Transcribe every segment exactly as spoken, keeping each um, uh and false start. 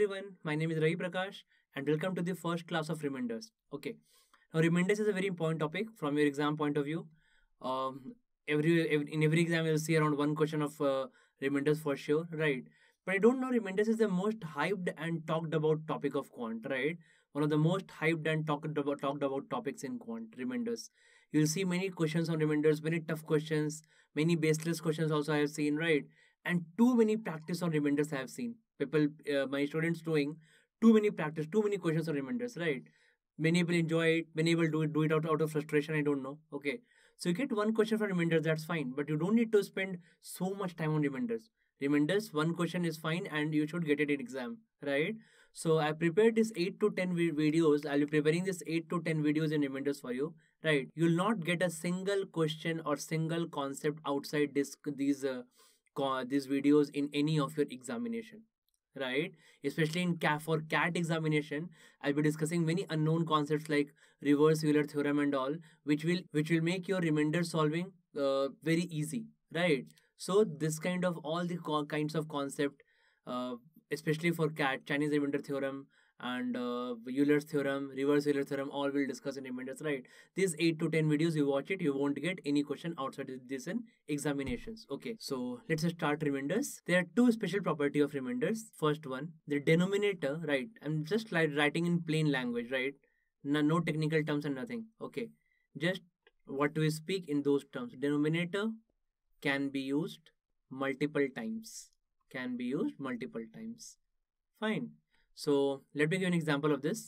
everyone, my name is Ravi Prakash and welcome to the first class of reminders. Okay, now reminders is a very important topic from your exam point of view. Um, every, every in every exam you'll see around one question of uh, reminders for sure, right? But I don't know reminders is the most hyped and talked about topic of quant, right? One of the most hyped and talked about talked about topics in quant reminders. You'll see many questions on reminders, many tough questions, many baseless questions also I have seen, right? And too many practice on reminders I have seen people, uh, my students doing too many practice, too many questions on reminders, right? Many people enjoy it, many people do it, do it out, out of frustration. I don't know. Okay, so you get one question for reminders, that's fine, but you don't need to spend so much time on reminders. Reminders, one question is fine, and you should get it in exam, right? So I prepared this eight to ten vi- videos. I'll be preparing this eight to ten videos in reminders for you, right? You'll not get a single question or single concept outside this these uh, co- these videos in any of your examination, right? Especially in CAT for CAT examination, I'll be discussing many unknown concepts like reverse Euler theorem and all, which will which will make your remainder solving uh, very easy, right? So this kind of all the co- kinds of concept, uh, especially for CAT, Chinese remainder theorem and uh, Euler's theorem, reverse Euler theorem, all will discuss in remainders, right? These eight to ten videos, you watch it, you won't get any question outside this in examinations. Okay, so let's start remainders. There are two special property of remainders. First one, the denominator, right? I'm just like writing in plain language, right? No, no technical terms and nothing. Okay, just what we speak in those terms. Denominator can be used multiple times. Can be used multiple times. Fine. So let me give an example of this.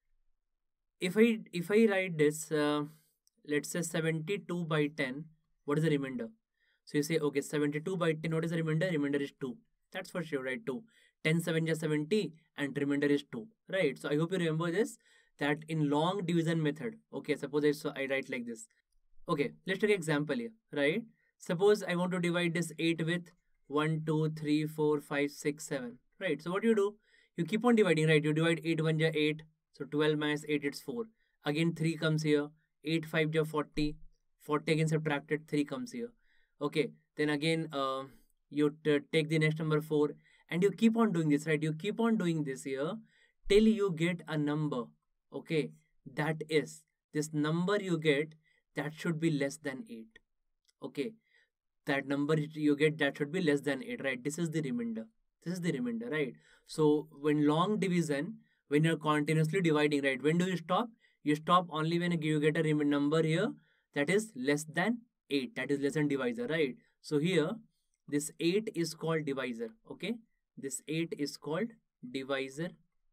If I if I write this, uh, let's say seventy-two by ten, what is the remainder? So you say, okay, seventy-two by ten, what is the remainder? Remainder is two. That's for sure, right? two. ten seven is seventy and remainder is two, right? So I hope you remember this, that in long division method, okay, suppose I, so I write like this. Okay, let's take an example here, right? Suppose I want to divide this eight with one, two, three, four, five, six, seven, right? So what do you do? You keep on dividing, right? You divide eight one ja eight, so twelve minus eight, it's four. Again, three comes here, eight five ja forty, forty again subtracted, three comes here. Okay, then again, uh, you t- take the next number four, and you keep on doing this, right? You keep on doing this here till you get a number, okay? That is, this number you get, that should be less than eight, okay? That number you get, that should be less than eight, right? This is the remainder. This is the remainder, right? So when long division, when you're continuously dividing, right, when do you stop? You stop only when you get a rem- number here that is less than eight, that is less than divisor, right? So here this eight is called divisor, okay? This eight is called divisor,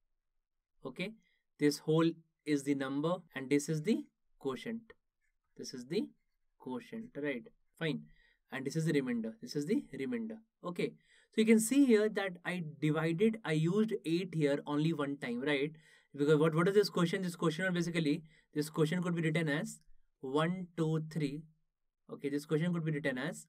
okay? This whole is the number and this is the quotient. This is the quotient, right? Fine. And this is the remainder. This is the remainder. Okay. So you can see here that I divided, I used eight here only one time, right? Because what, what is this question? This question basically, this question could be written as one, two, three. Okay, this question could be written as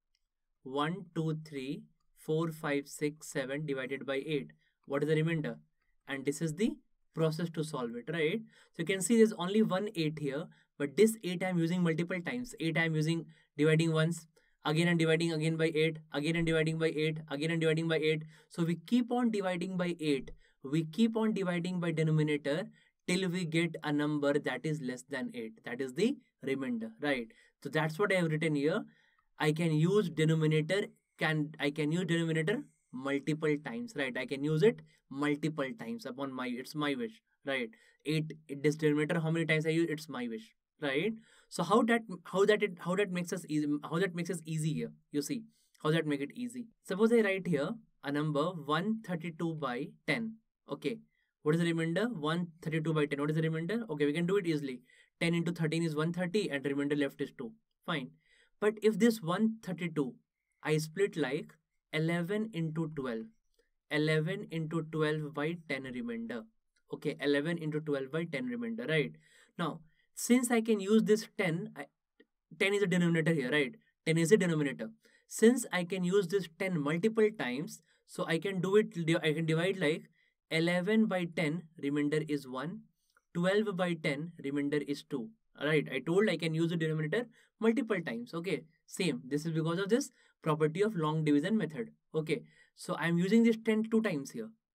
one, two, three, four, five, six, seven divided by eight. What is the remainder? And this is the process to solve it, right? So you can see there's only one eight here, but this eight I'm using multiple times. eight I'm using dividing once, again and dividing again by eight, again and dividing by eight, again and dividing by eight. So we keep on dividing by eight. We keep on dividing by denominator till we get a number that is less than eight. That is the remainder, right? So that's what I have written here. I can use denominator, can I can use denominator multiple times, right? I can use it multiple times upon my, it's my wish, right? eight, this denominator, how many times I use, it's my wish, right? So how that how that it how that makes us easy, how that makes us easy here, you see how that make it easy. Suppose I write here a number one hundred thirty-two by ten. Okay, what is the remainder? one hundred thirty-two by ten. What is the remainder? Okay, we can do it easily. ten into thirteen is one hundred thirty and remainder left is two. Fine. But if this one hundred thirty-two I split like eleven into twelve, eleven into twelve by ten remainder. Okay, eleven into twelve by ten remainder, right? Now since I can use this ten, I, ten is a denominator here, right? ten is a denominator. Since I can use this ten multiple times, so I can do it, I can divide like eleven by ten, remainder is one, twelve by ten, remainder is two. Alright, I told I can use the denominator multiple times. Okay, same. This is because of this property of long division method. Okay, so I'm using this ten two times here.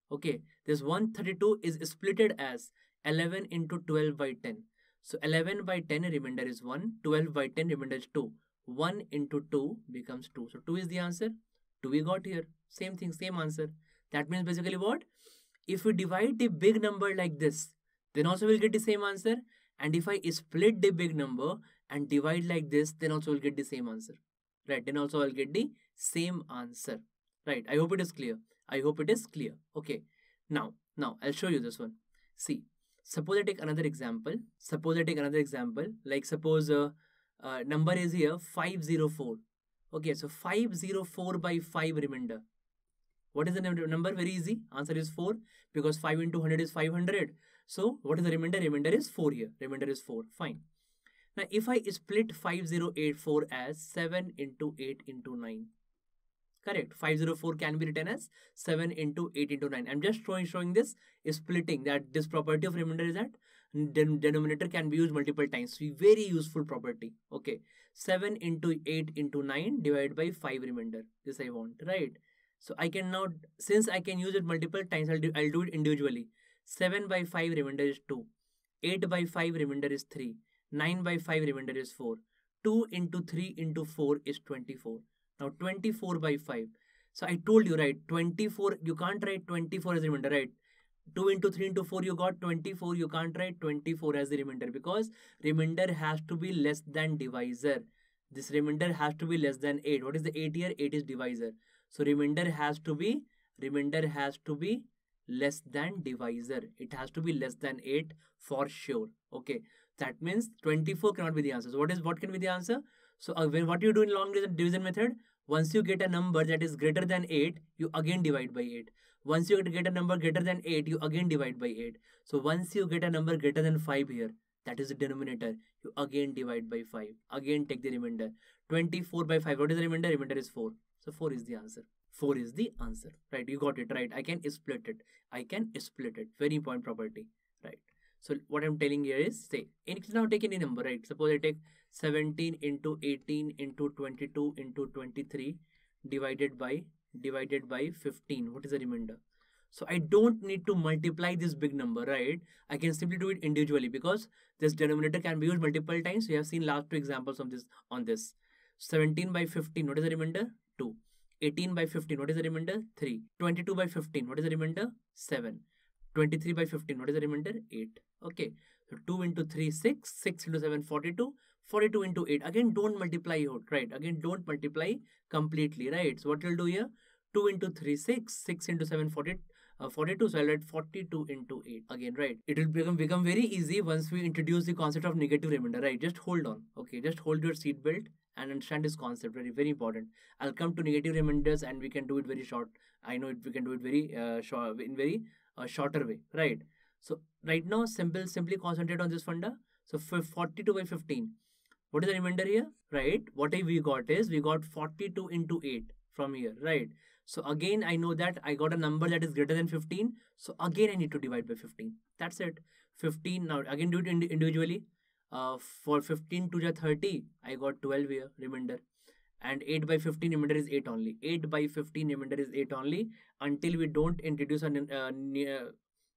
Okay, this one thirty-two is splitted as eleven into twelve by ten. So eleven by ten remainder is one, twelve by ten remainder is two. one into two becomes two. So two is the answer. two we got here. Same thing, same answer. That means basically what? If we divide the big number like this, then also we'll get the same answer. And if I split the big number and divide like this, then also we'll get the same answer. Right, then also I'll get the same answer. Right, I hope it is clear. I hope it is clear. Okay, now, now I'll show you this one. See, suppose I take another example. Suppose I take another example. Like suppose uh, uh, number is here five zero four. Okay, so five zero four by five remainder. What is the number? Very easy. Answer is four because five into one hundred is five hundred. So what is the remainder? Remainder is four here. Remainder is four. Fine. Now if I split five zero eight four as seven into eight into nine. Correct. five zero four can be written as seven into eight into nine. I'm just showing, showing this splitting, that this property of remainder is that den denominator can be used multiple times. So very useful property. Okay. seven into eight into nine divided by five remainder. This I want, right? So I can now, since I can use it multiple times, I'll do, I'll do it individually. seven by five remainder is two. eight by five remainder is three. nine by five remainder is four. two into three into four is twenty-four. Now twenty-four by five. So I told you, right, twenty-four, you can't write twenty-four as a remainder, right? two into three into four, you got twenty-four. You can't write twenty-four as the remainder because remainder has to be less than divisor. This remainder has to be less than eight. What is the eight here? eight is divisor. So remainder has to be, remainder has to be less than divisor. It has to be less than eight for sure. Okay. That means twenty-four cannot be the answer. So what is, what can be the answer? So uh, when, what you do in long division method, once you get a number that is greater than eight, you again divide by eight. Once you get a number greater than eight, you again divide by eight. So once you get a number greater than five here, that is the denominator, you again divide by five. Again take the remainder. twenty-four by five, what is the remainder? Remainder is four. So four is the answer. four is the answer. Right, you got it, right? I can split it. I can split it. Very important property. Right. So what I'm telling here is, say, now take any number, right? Suppose I take seventeen into eighteen into twenty-two into twenty-three divided by divided by fifteen. What is the remainder? So I don't need to multiply this big number, right? I can simply do it individually because this denominator can be used multiple times. We have seen last two examples of this on this. seventeen by fifteen, what is the remainder? two. eighteen by fifteen, what is the remainder? three. twenty-two by fifteen, what is the remainder? seven. twenty-three by fifteen, what is the remainder? eight. Okay, so two into three, six. six into seven, forty-two. forty-two into eight. Again, don't multiply out, right? Again, don't multiply completely, right? So what you'll do here? two into three, six. six into seven, forty, uh, forty-two. So I'll write forty-two into eight. Again, right? It will become, become very easy once we introduce the concept of negative remainder, right? Just hold on. Okay, just hold your seat belt and understand this concept. Very, very important. I'll come to negative remainders and we can do it very short. I know it, we can do it very uh, short, in very uh, shorter way, right? So right now, simple, simply concentrate on this funda. So for forty-two by fifteen, what is the remainder here, right? What we got is, we got forty-two into eight from here, right? So again, I know that I got a number that is greater than fifteen. So again, I need to divide by fifteen. That's it. fifteen, now again do it individually. Uh, for fifteen to the thirty, I got twelve here, remainder. And eight by fifteen remainder is eight only. eight by fifteen remainder is eight only until we don't introduce a, uh, uh,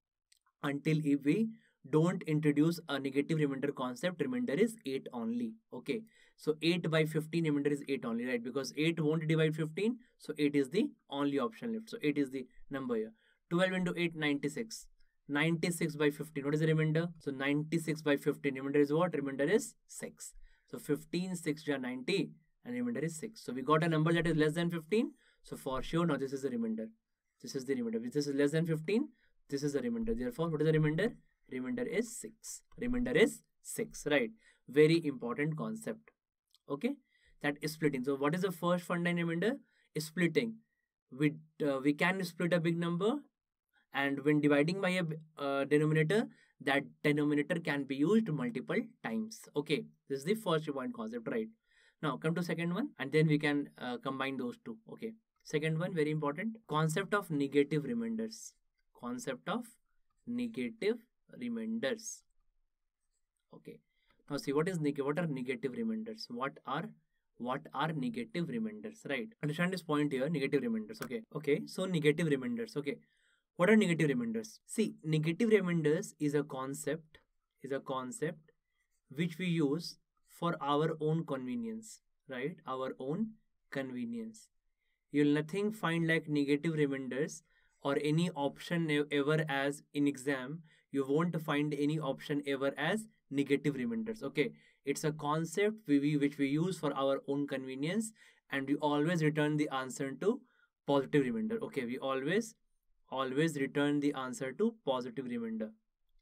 until if we don't introduce a negative remainder concept, remainder is eight only. Okay, so eight by fifteen remainder is eight only, right? Because eight won't divide fifteen, so eight is the only option left. So eight is the number here. twelve into eight, ninety-six. ninety-six by fifteen, what is the remainder? So ninety-six by fifteen, remainder is what? Remainder is six. So fifteen, six are ninety and remainder is six. So we got a number that is less than fifteen. So for sure, now this is the remainder. This is the remainder. If this is less than fifteen, this is the remainder. Therefore, what is the remainder? Remainder is six. Remainder is six, right? Very important concept. Okay, that is splitting. So what is the first funda in remainder? Is splitting. We, uh, we can split a big number, and when dividing by a uh, denominator, that denominator can be used multiple times. Okay, this is the first point concept, right? Now come to second one, and then we can uh, combine those two. Okay, second one, very important. Concept of negative remainders. Concept of negative remainders. Okay, now see what is negative. What are negative remainders? What are what are negative remainders? Right? Understand this point here. Negative remainders. Okay. Okay. So negative remainders. Okay. What are negative remainders? See, negative remainders is a concept, is a concept which we use for our own convenience, right? Our own convenience. You'll nothing find like negative remainders or any option e- ever as in exam. You won't find any option ever as negative remainders. Okay, it's a concept we, we which we use for our own convenience, and we always return the answer to positive remainder. Okay, we always always return the answer to positive remainder.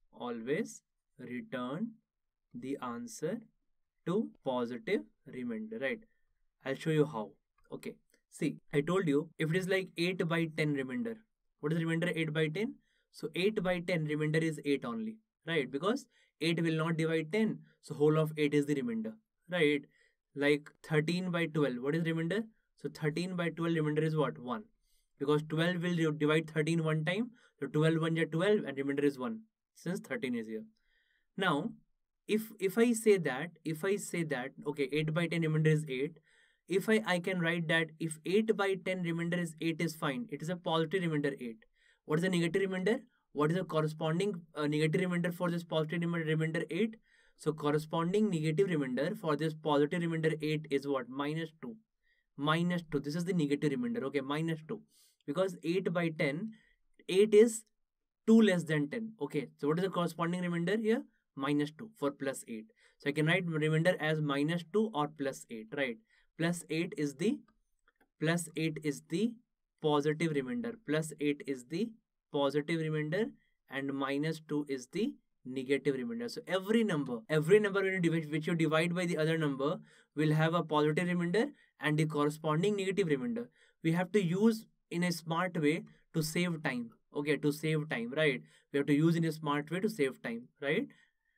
Always return the answer to positive remainder, right? I'll show you how. Okay, see, I told you if it is like eight by ten remainder, what is remainder eight by ten? So eight by ten remainder is eight only, right? Because eight will not divide ten, so whole of eight is the remainder, right? Like thirteen by twelve, what is remainder? So thirteen by twelve remainder is what? one. Because twelve will divide thirteen one time, so twelve one is twelve and remainder is one, since thirteen is here. Now, if if I say that, if I say that, okay, eight by ten remainder is eight. If I, I can write that if eight by ten remainder is eight is fine. It is a positive remainder eight. What is the negative remainder? What is the corresponding uh, negative remainder for this positive remainder eight? So corresponding negative remainder for this positive remainder eight is what? Minus two. Minus two. This is the negative remainder. Okay, minus two. Because eight by ten, eight is two less than ten. Okay, so what is the corresponding remainder here? Minus two for plus eight. So I can write remainder as minus two or plus eight, right? Plus eight is the plus eight is the positive remainder. Plus eight is the positive remainder and minus two is the negative remainder. So every number, every number when you divide, which you divide by the other number will have a positive remainder and the corresponding negative remainder. We have to use in a smart way to save time. Okay, to save time, right? We have to use in a smart way to save time, right?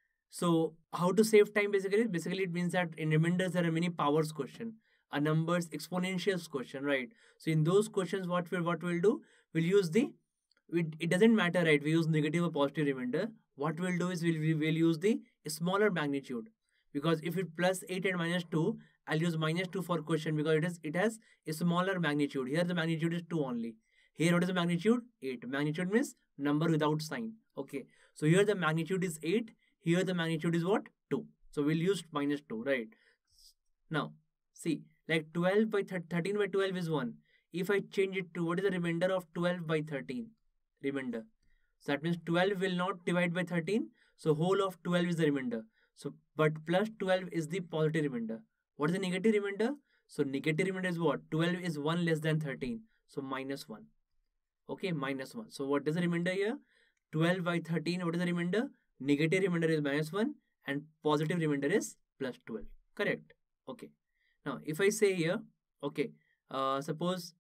So how to save time basically? Basically it means that in remainders there are many powers question, a numbers exponentials question, right? So in those questions what we'll what we'll do, we'll use the we, it doesn't matter, right? We use negative or positive remainder. What we'll do is we'll, we will use the smaller magnitude, because if it plus eight and minus two, I'll use minus two for question because it is it has a smaller magnitude. Here the magnitude is two only. Here what is the magnitude? eight. Magnitude means number without sign. Okay. So here the magnitude is eight. Here the magnitude is what? two. So we'll use minus two, right? Now, see, like twelve by thirteen by twelve is one. If I change it to what is the remainder of twelve by thirteen? Remainder. So that means twelve will not divide by thirteen. So whole of twelve is the remainder. So, but plus twelve is the positive remainder. What is the negative remainder? So negative remainder is what? twelve is one less than thirteen. So minus one. Okay, minus one. So what is the remainder here? twelve by thirteen, what is the remainder? Negative remainder is minus one and positive remainder is plus twelve. Correct? Okay. Now, if I say here, okay, uh, suppose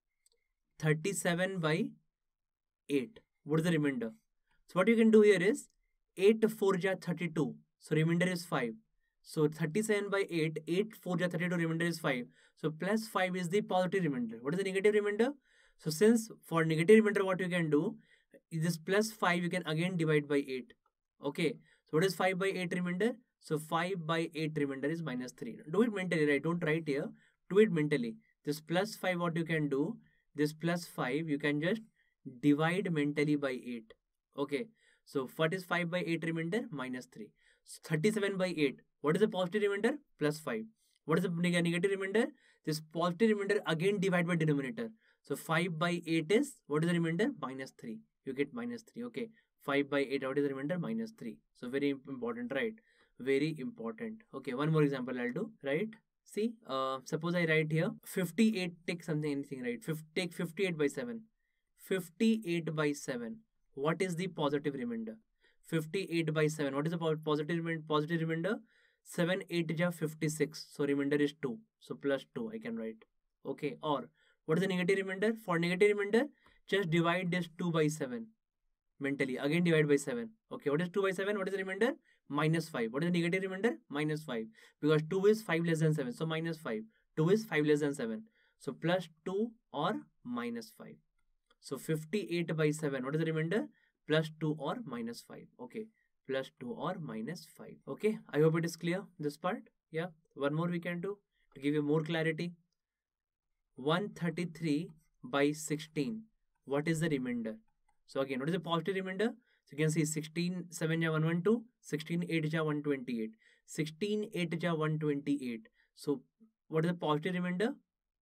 thirty-seven by eight. What is the remainder? So what you can do here is eight four ja thirty-two. So remainder is five. So thirty-seven by eight, eight four ja thirty-two, remainder is five. So plus five is the positive remainder. What is the negative remainder? So since for negative remainder what you can do, this plus five you can again divide by eight. Okay. So what is five by eight remainder? So five by eight remainder is minus three. Do it mentally, right? Don't write here. Do it mentally. This plus five what you can do, this plus five you can just divide mentally by eight. Okay. So what is five by eight remainder? Minus three. So thirty-seven by eight. What is the positive remainder? Plus five. What is the negative remainder? This positive remainder again divide by denominator. So five by eight is, what is the remainder? Minus three. You get minus three. Okay. five by eight, what is the remainder? Minus three. So very important, right? Very important. Okay. One more example I'll do, right? See, uh, suppose I write here fifty-eight, take something, anything, right? Fif take fifty-eight by seven. fifty-eight by seven. What is the positive remainder? fifty-eight by seven. What is the positive, positive remainder? seven eight ja fifty-six. So remainder is two. So plus two I can write. Okay. Or what is the negative remainder? For negative remainder, just divide this two by seven. Mentally. Again divide by seven. Okay. What is two by seven? What is the remainder? Minus five. What is the negative remainder? Minus five. Because two is five less than seven. So minus five. two is five less than seven. So plus two or minus five. So fifty-eight by seven. What is the remainder? Plus two or minus five. Okay. Plus two or minus five. Okay. I hope it is clear, this part. Yeah. One more we can do to give you more clarity. one thirty-three by sixteen. What is the remainder? So again, what is the positive remainder? So you can see sixteen seven ja one hundred twelve, sixteen eight ja one hundred twenty-eight, sixteen eight ja one hundred twenty-eight. So what is the positive remainder?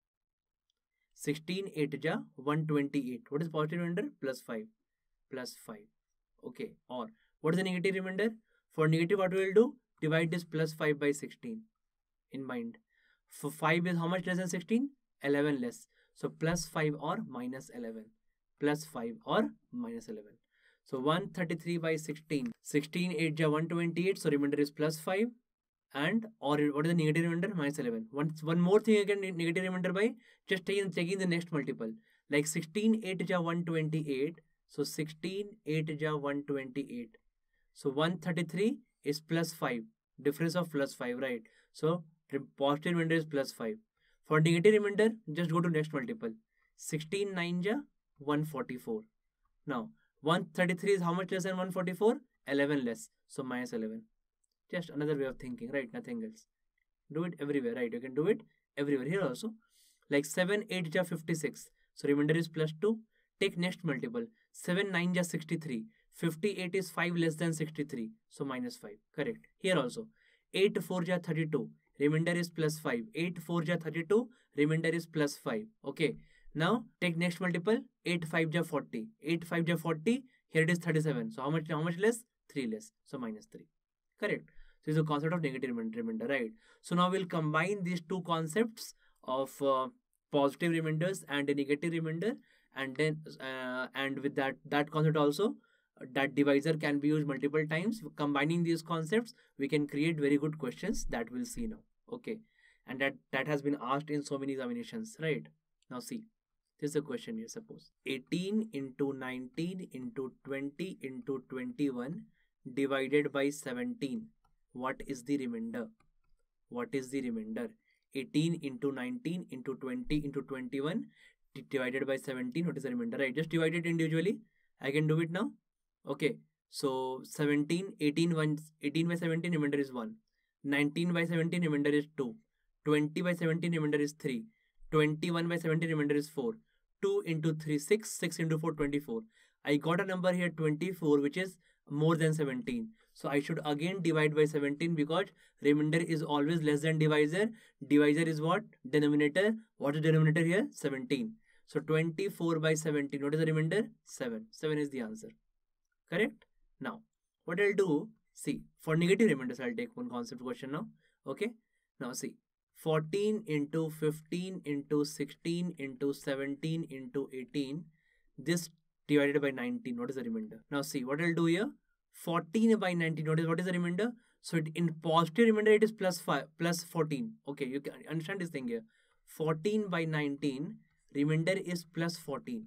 sixteen eight ja one hundred twenty-eight. What is positive remainder? Plus five. Plus five. Okay. Or what is the negative remainder? For negative, what we will do? Divide this plus five by sixteen. In mind. For five is how much less than sixteen? eleven less. So plus five or minus eleven. Plus five or minus eleven. So one hundred thirty-three by sixteen. sixteen eight ja one hundred twenty-eight. So remainder is plus five. And or what is the negative remainder? Minus eleven. One, one more thing again, negative remainder by just taking, taking the next multiple. Like sixteen eight ja one hundred twenty-eight. So sixteen eight ja one hundred twenty-eight. So one hundred thirty-three is plus five. Difference of plus five, right? So positive remainder is plus five. For negative remainder, just go to next multiple. sixteen nine ja one hundred forty-four. Now, one hundred thirty-three is how much less than one hundred forty-four? eleven less. So minus eleven. Just another way of thinking, right? Nothing else. Do it everywhere, right? You can do it everywhere. Here also. Like seven eight ja fifty-six. So remainder is plus two. Take next multiple. seven nine ja sixty-three. fifty-eight is five less than sixty-three. So minus five. Correct. Here also. eight four ja thirty-two. Remainder is plus five. eight four ja thirty-two. Remainder is plus five. Okay. Now take next multiple. eight five ja forty. eight five ja forty. Here it is thirty-seven. So how much, how much less? three less. So minus three. Correct. So this is the concept of negative remainder, right? So now we'll combine these two concepts of uh, positive remainders and a negative remainder, and then uh, and with that that concept also, that divisor can be used multiple times. Combining these concepts, we can create very good questions that we'll see now. Okay, and that that has been asked in so many examinations, right? Now see, this is a question here. Suppose eighteen into nineteen into twenty into twenty-one divided by seventeen. What is the remainder? What is the remainder? eighteen into nineteen into twenty into twenty-one divided by seventeen. What is the remainder? Right, just divide it individually. I can do it now. Okay, so seventeen, eighteen, one, eighteen by seventeen, remainder is one. nineteen by seventeen, remainder is two. twenty by seventeen, remainder is three. twenty-one by seventeen, remainder is four. two into three, six. six into four, twenty-four. I got a number here, twenty-four, which is more than seventeen. So I should again divide by seventeen because remainder is always less than divisor. Divisor is what? Denominator. What is denominator here? seventeen. So twenty-four by seventeen. What is the remainder? seven. seven is the answer. Correct? Now, what I'll do, see, for negative remainders, I'll take one concept question now. Okay? Now see, fourteen into fifteen into sixteen into seventeen into eighteen. This divided by nineteen. What is the remainder? Now see, what I'll do here, fourteen by nineteen. Notice what is the remainder? So it, in positive remainder, it is plus five, plus fourteen. Okay, you can understand this thing here. fourteen by nineteen, remainder is plus fourteen.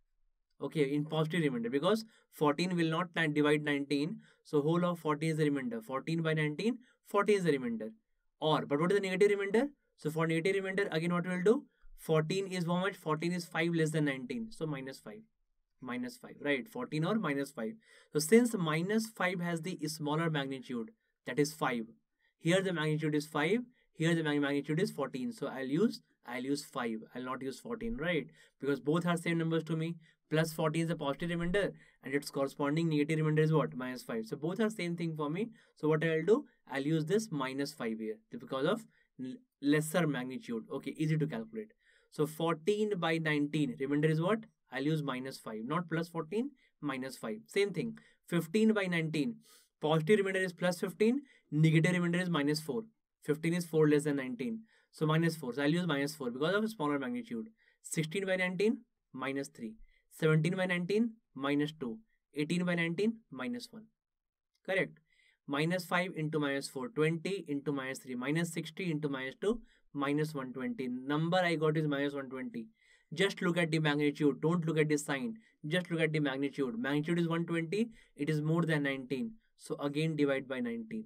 Okay, in positive remainder, because fourteen will not divide nineteen. So whole of fourteen is the remainder. fourteen by nineteen, fourteen is the remainder. Or, but what is the negative remainder? So for negative remainder, again what we will do? fourteen is how much? fourteen is five less than nineteen. So minus five. Minus five, right? fourteen or minus five. So since minus five has the smaller magnitude, that is five. Here the magnitude is five. Here the magnitude is fourteen. So I'll use, I'll use five. I'll not use fourteen, right? Because both are same numbers to me. Plus fourteen is a positive remainder and its corresponding negative remainder is what? Minus five. So both are same thing for me. So what I'll do? I'll use this minus five here because of lesser magnitude. Okay, easy to calculate. So fourteen by nineteen, remainder is what? I'll use minus five, not plus fourteen, minus five. Same thing. fifteen by nineteen. Positive remainder is plus fifteen. Negative remainder is minus four. fifteen is four less than nineteen. So minus four. So I'll use minus four because of smaller magnitude. sixteen by nineteen, minus three. seventeen by nineteen, minus two. eighteen by nineteen, minus one. Correct. Minus five into minus four. twenty into minus three. Minus sixty into minus two. Minus one hundred twenty. Number I got is minus one hundred twenty. Just look at the magnitude. Don't look at the sign. Just look at the magnitude. Magnitude is one hundred twenty. It is more than nineteen. So again divide by nineteen.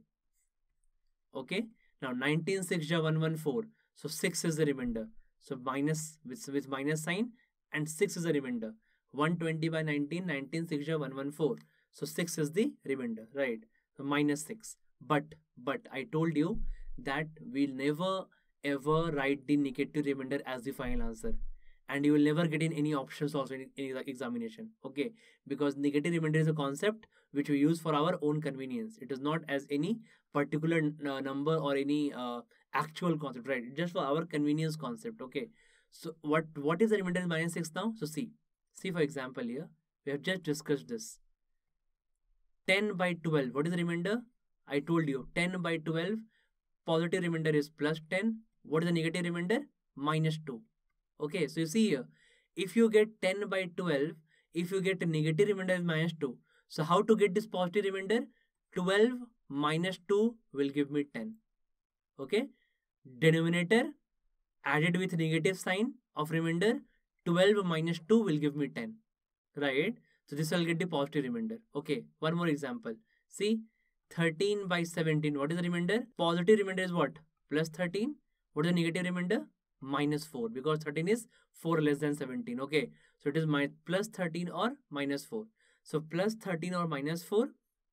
Okay. Now nineteen six ja one hundred fourteen. So six is the remainder. So minus with, with minus sign and six is the remainder. one hundred twenty by nineteen. nineteen six ja one hundred fourteen. So six is the remainder. Right. So minus six. But, but I told you that we'll never ever write the negative remainder as the final answer. and you will never get in any options also in any examination. Okay, because negative remainder is a concept which we use for our own convenience. It is not as any particular uh, number or any uh, actual concept, right? Just for our convenience concept. Okay, so what what is the remainder in minus six now? So see, see for example here, we have just discussed this. ten by twelve, what is the remainder? I told you ten by twelve, positive remainder is plus ten. What is the negative remainder? Minus two. Okay, so you see here, if you get ten by twelve, if you get a negative remainder is minus two. So how to get this positive remainder? twelve minus two will give me ten. Okay, denominator added with negative sign of remainder, twelve minus two will give me ten. Right? So this will get the positive remainder. Okay, one more example. See, thirteen by seventeen, what is the remainder? Positive remainder is what? Plus thirteen. What is the negative remainder? Minus four, because thirteen is four less than seventeen. Okay, so it is my plus thirteen or minus four. So plus thirteen or minus four.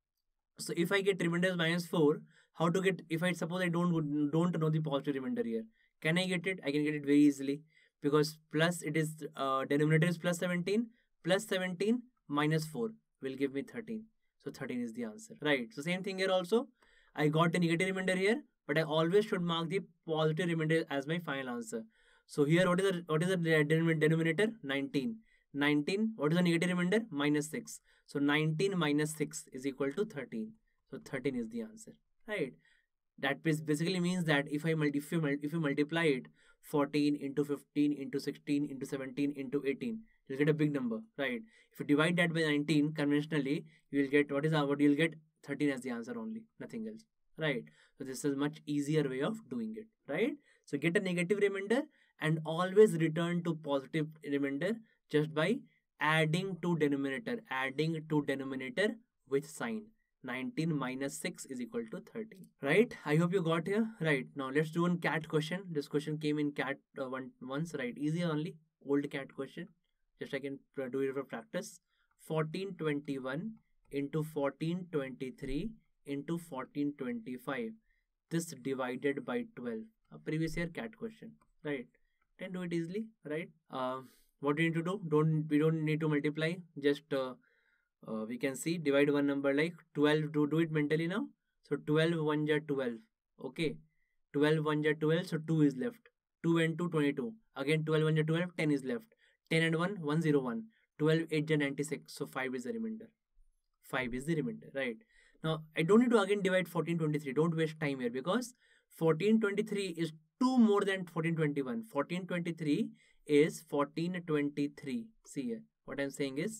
So if I get remainder as minus four, how to get, if I suppose I don't don't know the positive remainder here, can I get it? I can get it very easily, because plus it is uh, denominator is plus seventeen, plus seventeen minus four will give me thirteen. So thirteen is the answer, right? So same thing here also. I got the negative remainder here, but I always should mark the positive remainder as my final answer. So here, what is the what is the denominator? nineteen. nineteen. What is the negative remainder? Minus six. So nineteen minus six is equal to thirteen. So thirteen is the answer, right? That basically means that if I multi if you, if you multiply it, fourteen into fifteen into sixteen into seventeen into eighteen, you'll get a big number, right? If you divide that by nineteen conventionally, you will get what is our, what you'll get thirteen as the answer only, nothing else, right? So this is much easier way of doing it, right? So get a negative remainder and always return to positive remainder just by adding to denominator, adding to denominator with sign. nineteen minus six is equal to thirteen, right? I hope you got here, right? Now let's do one cat question. This question came in cat uh, one once, right? Easy only, old cat question. Just I can do it for practice. fourteen twenty-one into fourteen twenty-three into fourteen twenty-five. This divided by twelve. A previous year cat question, right? Can do it easily, right? Uh, what do you need to do? Don't we don't need to multiply. Just uh, uh, we can see divide one number like twelve. Do do it mentally now. So twelve one ja twelve. Okay, twelve one ja twelve. So two is left. two and two twenty-two. Again twelve one ja twelve. ten is left. ten and one one zero one. twelve eight ja ninety-six. So five is the remainder. five is the remainder, right? Now I don't need to again divide fourteen twenty-three. Don't waste time here, because fourteen twenty-three is two more than fourteen twenty-one. fourteen twenty-three is fourteen twenty-three. See here, what I'm saying is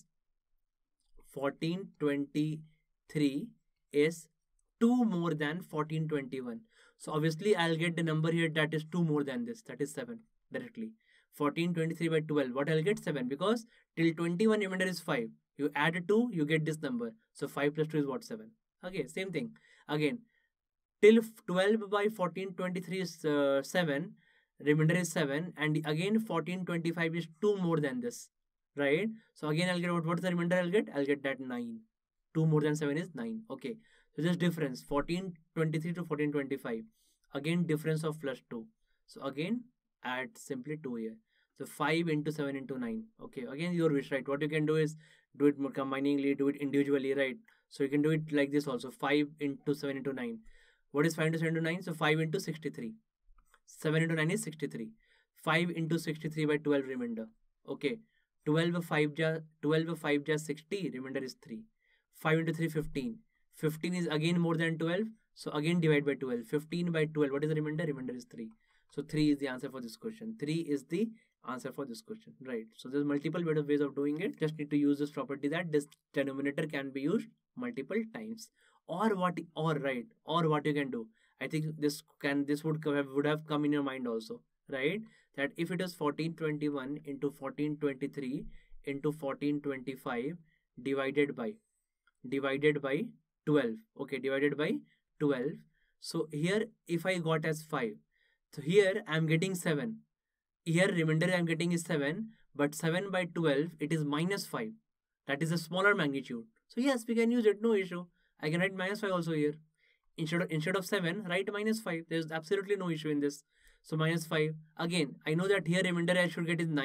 fourteen twenty-three is two more than fourteen twenty-one. So obviously I'll get the number here that is two more than this, that is seven directly. fourteen twenty-three by twelve, what I'll get? seven, because till twenty-one remainder is five. You add two, you get this number. So five plus two is what? seven. Okay, same thing. Again, till twelve by fourteen twenty-three is uh, seven, remainder is seven, and again fourteen twenty-five is two more than this, right? So again I'll get what, what's the remainder I'll get? I'll get that nine. two more than seven is nine. Okay, so this difference fourteen twenty-three to fourteen twenty-five. Again difference of plus two. So again add simply two here. So five into seven into nine. Okay, again your wish, right? What you can do is do it more combiningly, do it individually, right? So you can do it like this also. five into seven into nine. What is five into seven into nine? So five into sixty-three. seven into nine is sixty-three. five into sixty-three by twelve remainder. Okay. twelve five ja, twelve five ja sixty, remainder is three. five into three, fifteen. fifteen is again more than twelve. So again divide by twelve. fifteen by twelve. What is the remainder? Remainder is three. So three is the answer for this question. three is the answer for this question, right? So there's multiple ways of doing it. Just need to use this property that this denominator can be used multiple times. Or what, or right, or what you can do. I think this can, this would have, would have come in your mind also, right? That if it is fourteen twenty-one into fourteen twenty-three into fourteen twenty-five divided by, divided by twelve. Okay, divided by twelve. So here, if I got as five, so here I am getting seven. Here remainder I am getting is seven, but seven by twelve, it is minus five. That is a smaller magnitude. So yes, we can use it, no issue. I can write minus five also here. Instead of, instead of seven, write minus five. There is absolutely no issue in this. So minus five. Again, I know that here remainder I should get is nine.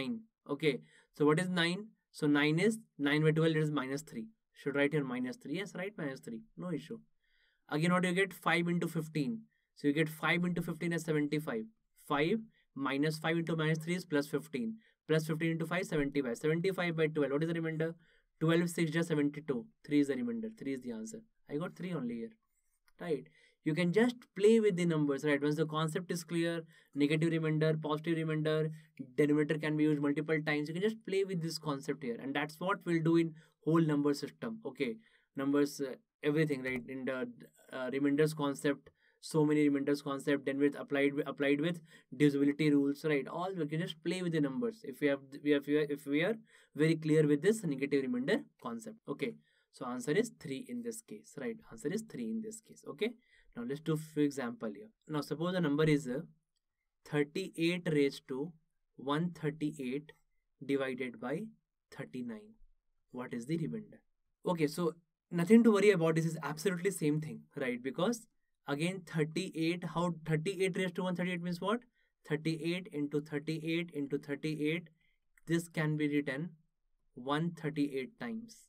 Okay, so what is nine? So nine is nine by twelve, it is minus three. Should write here minus three. Yes, right, minus three. No issue. Again, what do you get? five into fifteen. So you get five into fifteen as seventy-five. five minus five into minus three is plus fifteen. Plus fifteen into five, seventy-five. seventy-five by twelve. What is the remainder? twelve, six, just seventy-two. three is the remainder. three is the answer. I got three only here. Right? You can just play with the numbers, right? Once the concept is clear, negative remainder, positive remainder, denominator can be used multiple times. You can just play with this concept here. And that's what we'll do in whole number system. Okay. Numbers, uh, everything, right? In the uh, remainders concept, so many remainders concept, then with applied applied with divisibility rules, right? All we can just play with the numbers if we have we have if we are very clear with this negative remainder concept. Okay, so answer is three in this case, right? Answer is three in this case. Okay, now let's do for example here. Now suppose the number is uh, thirty-eight raised to one hundred thirty-eight divided by thirty-nine. What is the remainder? Okay, so nothing to worry about. This is absolutely same thing, right? Because again thirty-eight, how thirty-eight raised to one hundred thirty-eight means what? thirty-eight into thirty-eight into thirty-eight. This can be written one hundred thirty-eight times.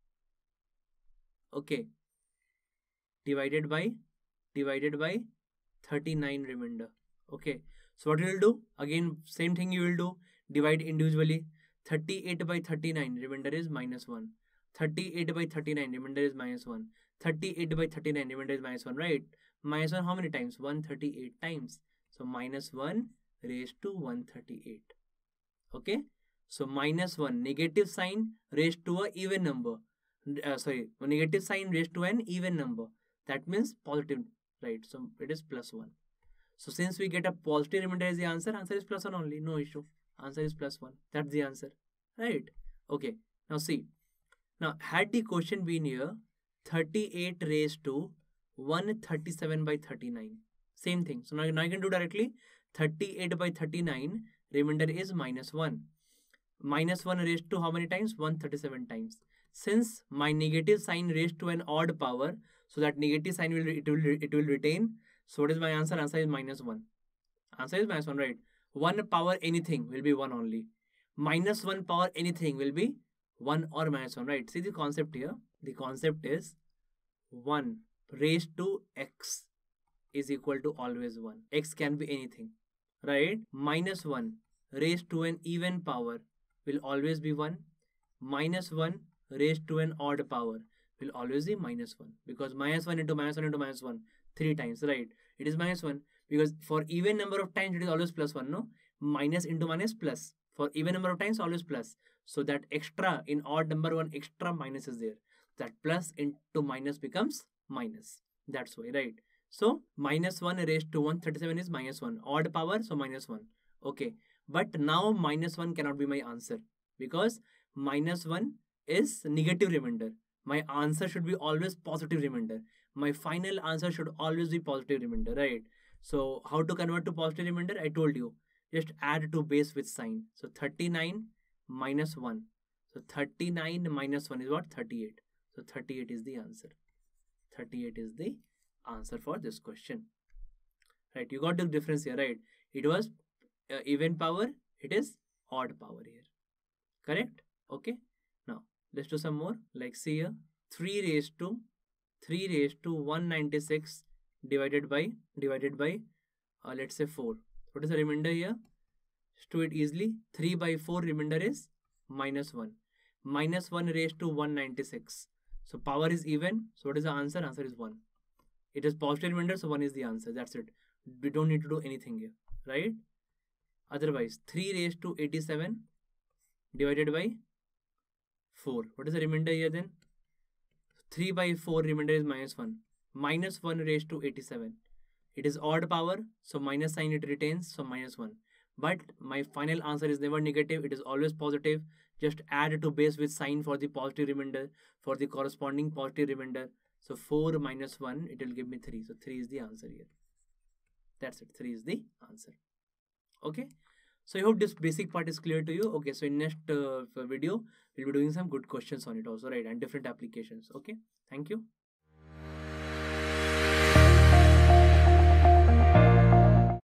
Okay. Divided by divided by thirty-nine remainder. Okay. So what you will do? Again, same thing you will do. Divide individually. thirty-eight by thirty-nine remainder is minus one. thirty-eight by thirty-nine remainder is minus one. thirty-eight by thirty-nine remainder is minus one, right? Minus one how many times? one hundred thirty-eight times. So minus one raised to one hundred thirty-eight. Okay. So minus one, negative sign raised to a even number. Uh, sorry, negative sign raised to an even number. That means positive, right? So it is plus one. So since we get a positive remainder as the answer, answer is plus one only. No issue. Answer is plus one. That's the answer. Right? Okay. Now see. Now had the question been here, thirty-eight raised to one hundred thirty-seven by thirty-nine. Same thing. So now, now I can do directly. thirty-eight by thirty-nine, remainder is minus one. Minus one raised to how many times? one hundred thirty-seven times. Since my negative sign raised to an odd power, so that negative sign will it will it will retain. So what is my answer? Answer is minus one. Answer is minus one, right? one power anything will be one only. Minus one power anything will be one or minus one, right? See the concept here. The concept is one raised to x is equal to always one. X can be anything, right? Minus one raised to an even power will always be one. Minus one raised to an odd power will always be minus one, because minus one into minus one into minus one three times, right? It is minus one, because for even number of times it is always plus one, no? Minus into minus plus. For even number of times always plus. So that extra in odd number one extra minus is there. That plus into minus becomes minus. That's why, right? So minus one raised to one hundred thirty-seven is minus one. Odd power, so minus one. Okay. But now minus one cannot be my answer, because minus one is negative remainder. My answer should be always positive remainder. My final answer should always be positive remainder, right? So how to convert to positive remainder? I told you. Just add to base with sign. So thirty-nine minus one. So thirty-nine minus one is what? thirty-eight. So thirty-eight is the answer. thirty-eight is the answer for this question. Right? You got the difference here, right? It was uh, even power. It is odd power here. Correct? Okay. Now let's do some more. Like see here, three raised to three raised to one hundred ninety-six divided by divided by uh, let's say four. What is the remainder here? Just do it easily. three by four remainder is minus one. Minus one raised to one hundred ninety-six. So power is even. So what is the answer? Answer is one. It is positive remainder, so one is the answer. That's it. We don't need to do anything here. Right? Otherwise, three raised to eighty-seven divided by four. What is the remainder here then? three by four remainder is minus one. Minus one raised to eighty-seven. It is odd power, so minus sign it retains, so minus one. But my final answer is never negative, it is always positive. Just add to base with sign for the positive remainder, for the corresponding positive remainder. So four minus one, it will give me three. So three is the answer here. That's it, three is the answer. Okay. So I hope this basic part is clear to you. Okay, so in next uh, video, we'll be doing some good questions on it also, right? And different applications. Okay. Thank you.